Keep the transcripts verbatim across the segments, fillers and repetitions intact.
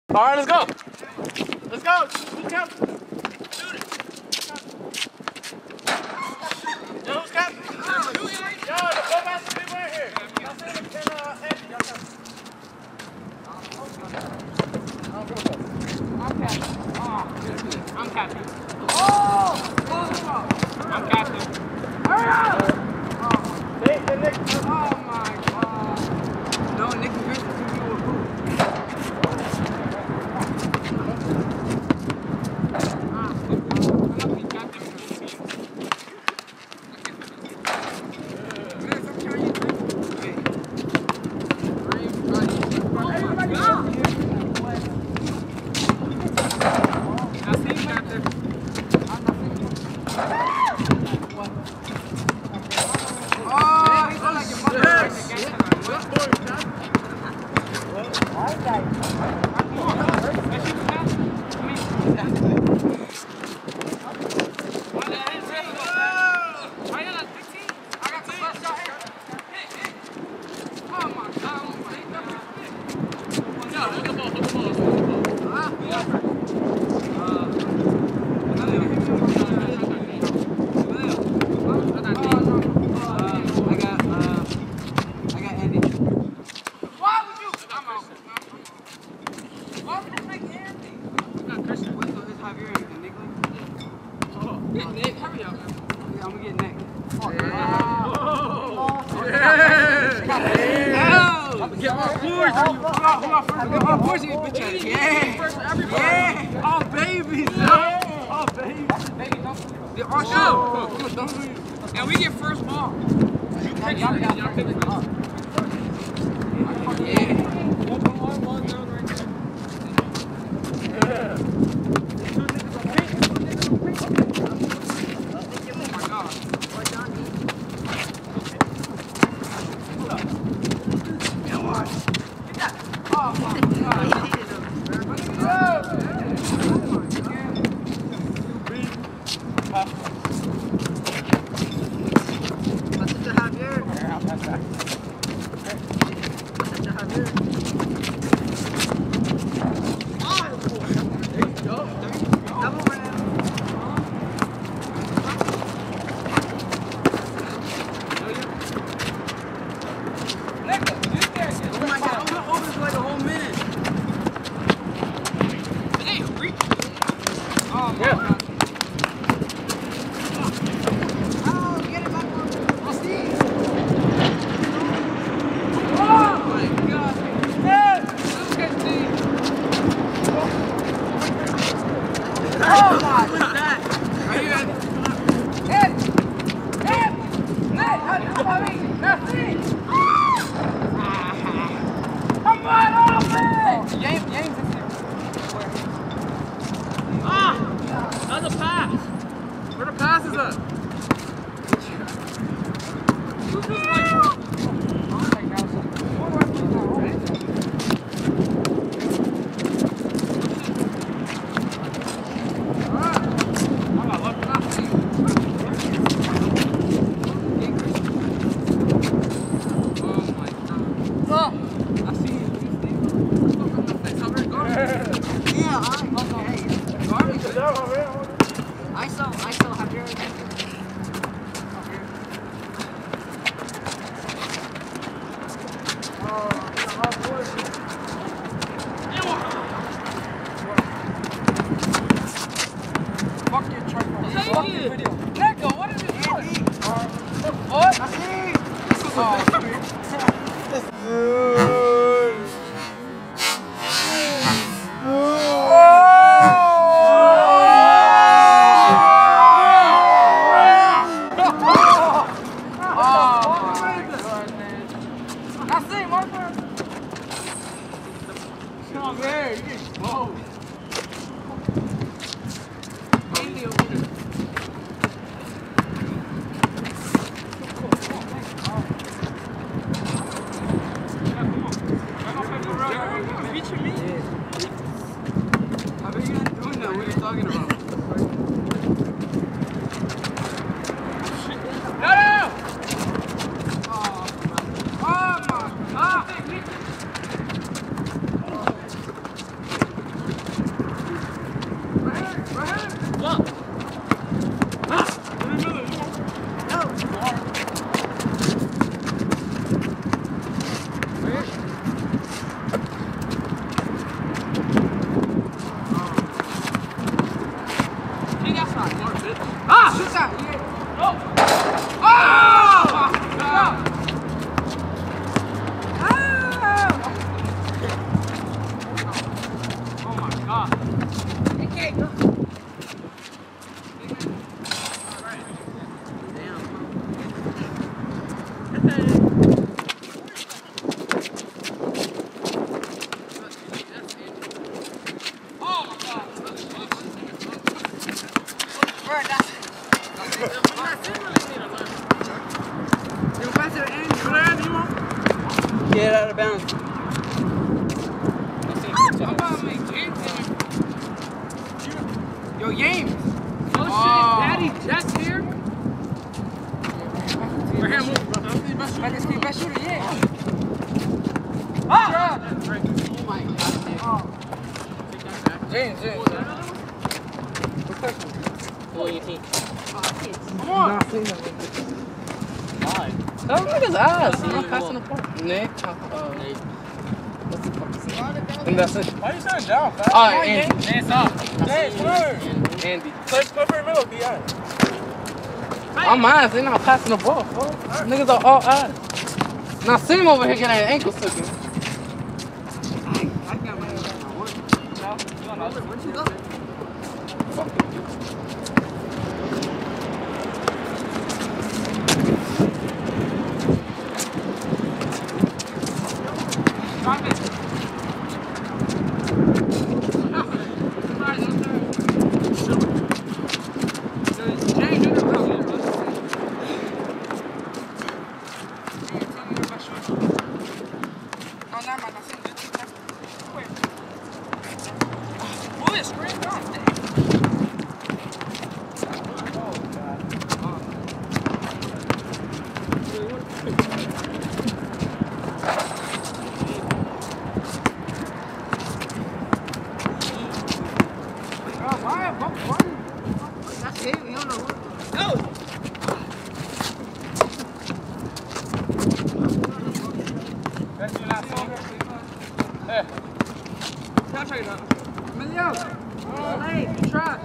All right, let's go. Let's go. Who's captain? Yo, who's captain? Yo, the four masters people right here. Y'all say them can uh, Anthony, y'all captain. I'm captain. Oh, I'm captain. Oh! I'm captain. Hurry up! Oh, Nick, the Nick. oh my God. No, Nick is racing to you with who? Ah, I'm not being captain for the team. Man, stop carrying your thing. Wait. Oh my God! I see you, captain. I'm not seeing you. What? Oh, you look like your mother right against him. What? Come on. Let's shoot the pass. I mean, why you not fifteen? I got the first shot here. Oh my God. Oh my God. No, hold the ball, hold the ball, hold the ball. Ah, yeah. Get Nick, hurry up. Yeah, I'm gonna get Nick. Oh, yeah. Oh, yeah. Oh, get my boys. Who got, who got first? Get my boys in this bitch. Yeah. Yeah. Oh, babies. Yeah. Oh, babies. Baby, don't. They're all show. Come on, don't do it. And we get first ball. You pick it. Y'all pick it up. Yeah. One for one, one down right there. Yeah. Get out of bounds. Yo, James. Oh, shit, Daddy Jack's here? Right here, move. But this team best shooter, yeah. Ah! Oh my God. James, James. Who on your team? Come on. Five. That nigga's ass. He's not passing the ball. Nick. Uh, Nate. what's the fuck is it? And that's it. Why you sitting down, fast? Oh, Andy. Dance up. James, come here. Andy. Let's go for the middle, D I. I'm ass. They're not passing the ball, bro. Niggas are all ass. Now see him over here getting his ankles taken. I got my work. Where'd you go? That's it. We don't know what. No. That's your last song. Hey. I'll try it out. Emilio. Oh, hey, try.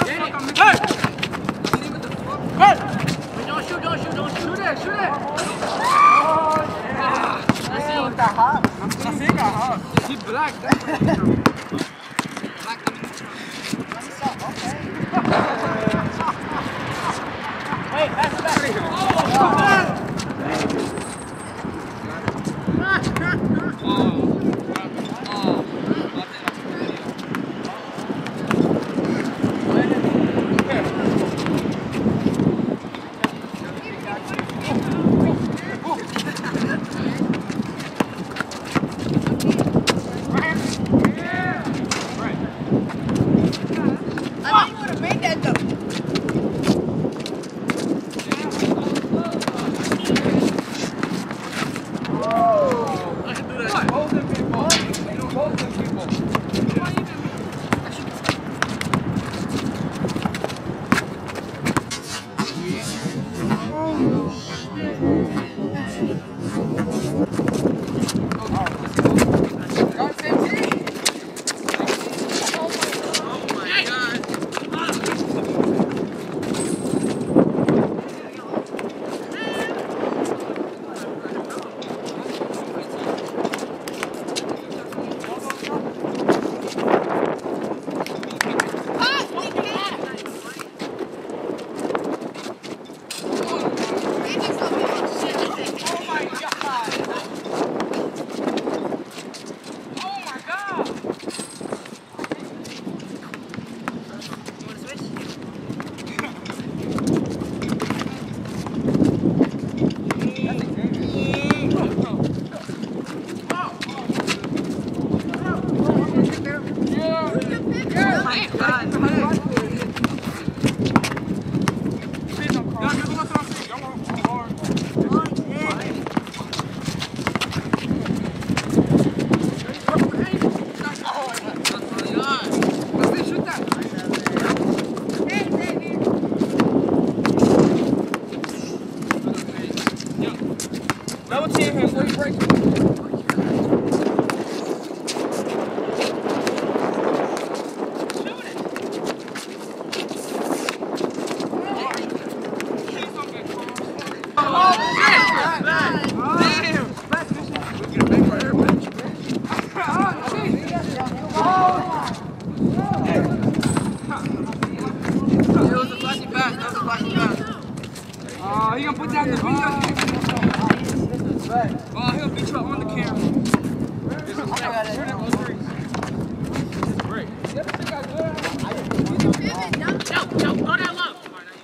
Hey! Don't shoot, don't shoot, don't shoot. Shoot it, shoot it. Nothing got hot. He black. That's Wait, that's back. Double team him before you break it. Oh, he gonna put down the video. Oh, he'll beat you up on the camera. Great. Go, go, go down low.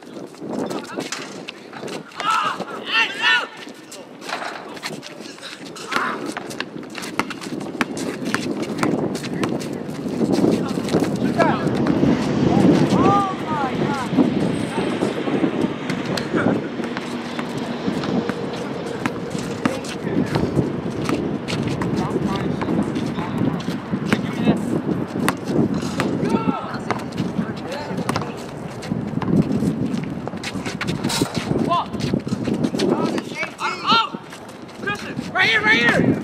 Oh, hey, no! Right here, right here!